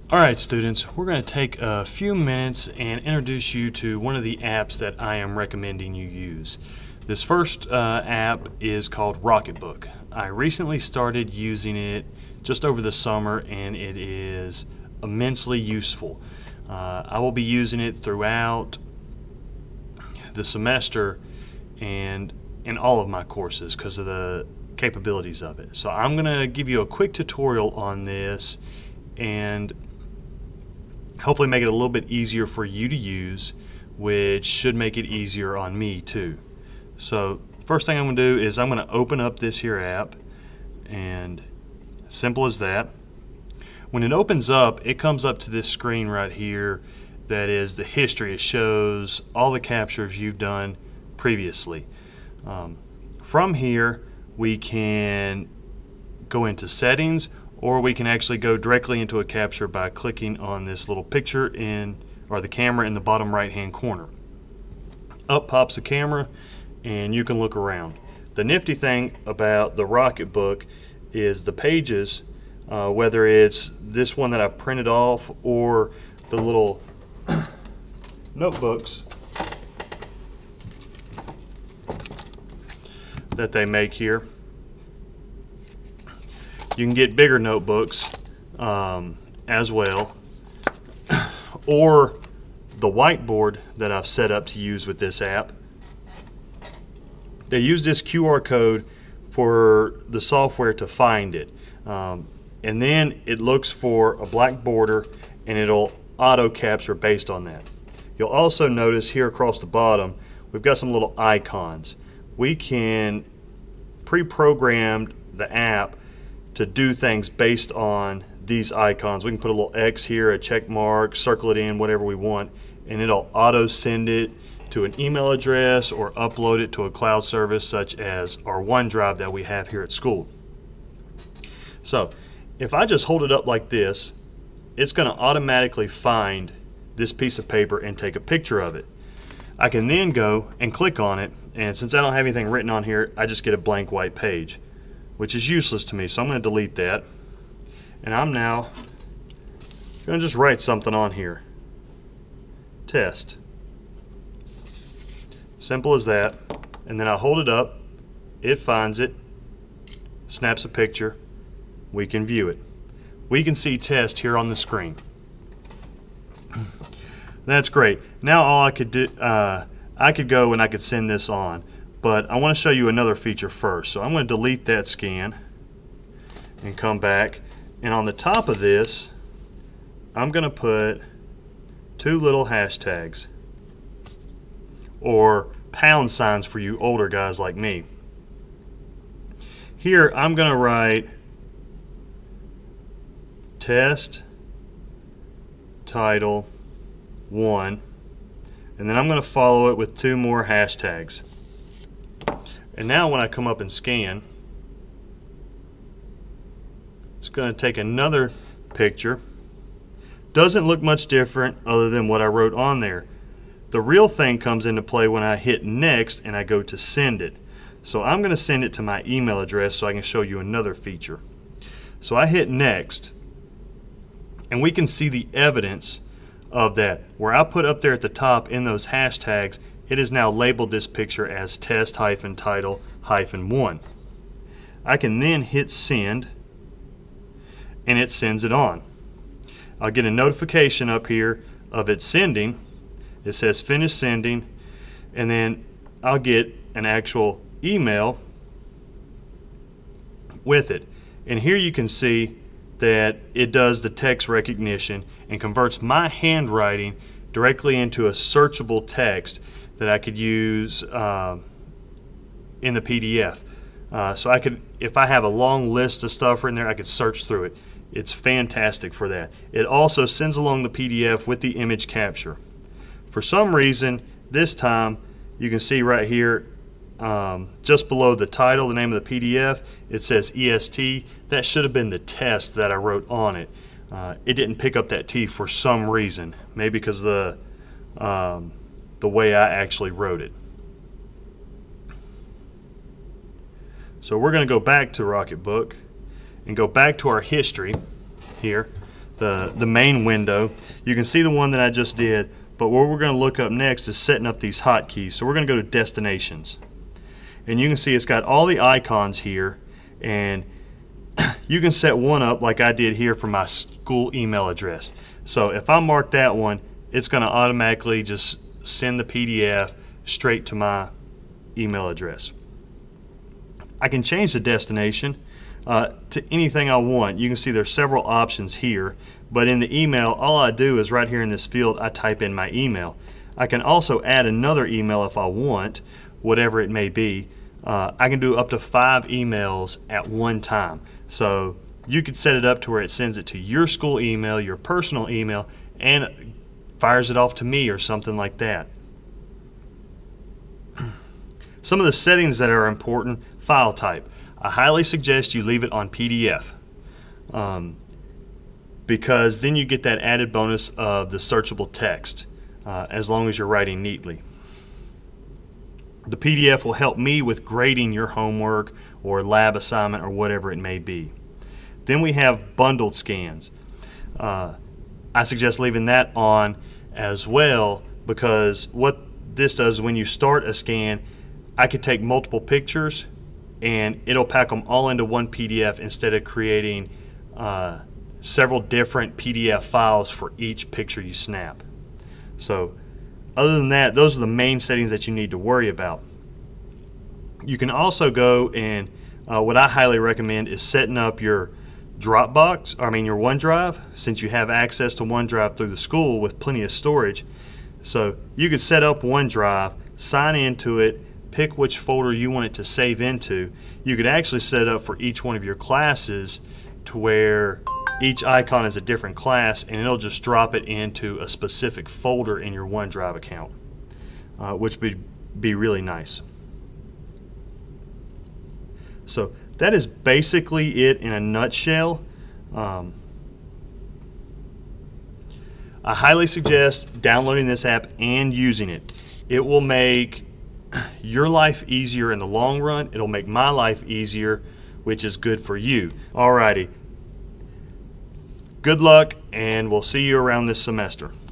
Alright students, we're going to take a few minutes and introduce you to one of the apps that I am recommending you use. This first app is called RocketBook. I recently started using it just over the summer and it is immensely useful. I will be using it throughout the semester and in all of my courses because of the capabilities of it. So I'm going to give you a quick tutorial on this and hopefully make it a little bit easier for you to use, which should make it easier on me too. So first thing I'm going to do is I'm going to open up this here app, and simple as that. When it opens up, it comes up to this screen right here that is the history. It shows all the captures you've done previously. From here we can go into settings, or we can actually go directly into a capture by clicking on this little picture or the camera in the bottom right hand corner. Up pops the camera and you can look around. The nifty thing about the RocketBook is the pages, whether it's this one that I printed off or the little notebooks that they make here. You can get bigger notebooks as well, or the whiteboard that I've set up to use with this app. They use this QR code for the software to find it, and then it looks for a black border and it'll auto capture based on that. You'll also notice here across the bottom we've got some little icons. We can pre-program the app to do things based on these icons. We can put a little X here, a check mark, circle it in, whatever we want, and it'll auto send it to an email address or upload it to a cloud service such as our OneDrive that we have here at school. So if I just hold it up like this, it's going to automatically find this piece of paper and take a picture of it. I can then go and click on it, and since I don't have anything written on here, I just get a blank white page, which is useless to me, so I'm going to delete that. And I'm now going to just write something on here. Test. Simple as that. And then I hold it up, it finds it, snaps a picture, we can view it. We can see test here on the screen. That's great. Now all I could do, I could go and I could send this on. But I want to show you another feature first. So I'm going to delete that scan and come back, and on the top of this I'm going to put two little hashtags, or pound signs for you older guys like me. Here I'm going to write test title 1, and then I'm going to follow it with two more hashtags. And now when I come up and scan, it's going to take another picture. Doesn't look much different other than what I wrote on there. The real thing comes into play when I hit next and I go to send it. So I'm going to send it to my email address so I can show you another feature. So I hit next, and we can see the evidence of that. Where I put up there at the top in those hashtags, it has now labeled this picture as test-title-1. I can then hit send, and it sends it on. I'll get a notification up here of it sending. It says finish sending, and then I'll get an actual email with it. And here you can see that it does the text recognition and converts my handwriting directly into a searchable text that I could use in the PDF. So I could, if I have a long list of stuff in there, I could search through it. It's fantastic for that. It also sends along the PDF with the image capture. For some reason, this time, you can see right here, just below the title, the name of the PDF, it says EST. That should have been the test that I wrote on it. It didn't pick up that T for some reason, maybe because of the way I actually wrote it. So we're going to go back to RocketBook and go back to our history here. the main window. You can see the one that I just did, but what we're going to look up next is setting up these hotkeys. So we're going to go to Destinations, and you can see it's got all the icons here, and you can set one up like I did here for my school email address. So if I mark that one, it's going to automatically just send the PDF straight to my email address. I can change the destination to anything I want. You can see there's several options here, but in the email, all I do is right here in this field, I type in my email. I can also add another email if I want, whatever it may be. I can do up to 5 emails at one time. So you could set it up to where it sends it to your school email, your personal email, and fires it off to me or something like that. Some of the settings that are important: file type. I highly suggest you leave it on PDF because then you get that added bonus of the searchable text as long as you're writing neatly. The PDF will help me with grading your homework or lab assignment or whatever it may be. Then we have bundled scans. I suggest leaving that on as well, because what this does is when you start a scan, I could take multiple pictures and it'll pack them all into one PDF instead of creating several different PDF files for each picture you snap. So other than that, those are the main settings that you need to worry about. You can also go and what I highly recommend is setting up your Dropbox, your OneDrive, since you have access to OneDrive through the school with plenty of storage. So you could set up OneDrive, sign into it, pick which folder you want it to save into. You could actually set it up for each one of your classes to where each icon is a different class, and it'll just drop it into a specific folder in your OneDrive account, which would be really nice. So that is basically it in a nutshell. I highly suggest downloading this app and using it. It will make your life easier in the long run. It'll make my life easier, which is good for you. Alrighty. Good luck, and we'll see you around this semester.